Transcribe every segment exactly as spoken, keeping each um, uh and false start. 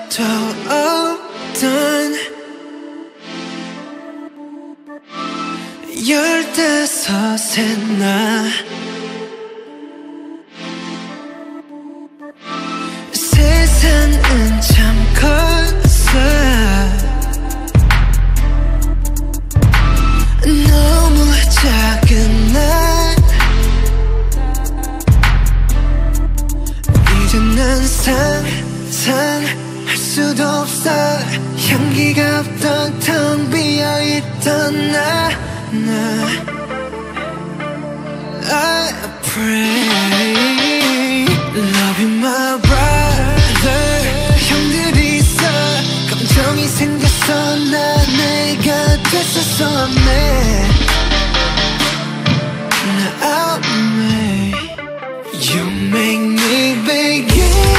또 없던 열다섯의 나 세상은 참 컸어 너무 작은 날 이제 난 상상할 수도 없어 향기가 없던 텅 비어있던 나, 나 I pray Love you my brother 형들이 있어 감정이 생겼어 나 내가 됐었어 아메 나 아메 You make me begin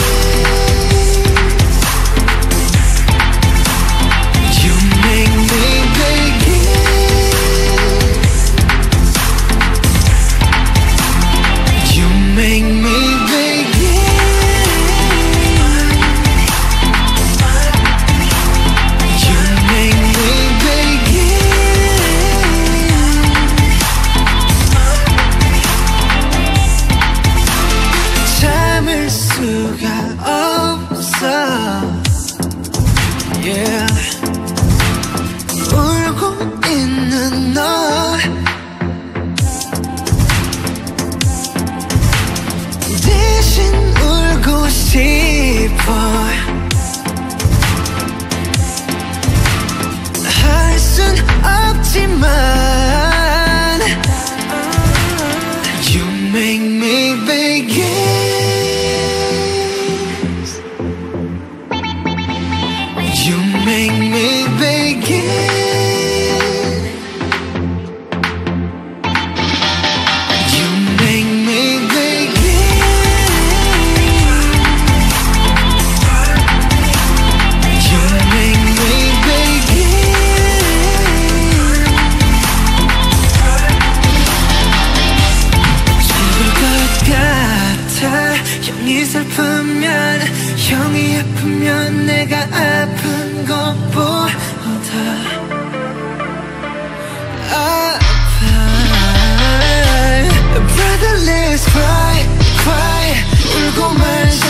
Yeah. 울고 있는 너 대신 울고 싶어 할 순 없지만 You make me begin You make me begin You make me begin You make me begin 죽을 것 같아 형이 슬프면 형이 아프면 내가 아픈 것보다 아파 Brother let's cry, cry 울고 말자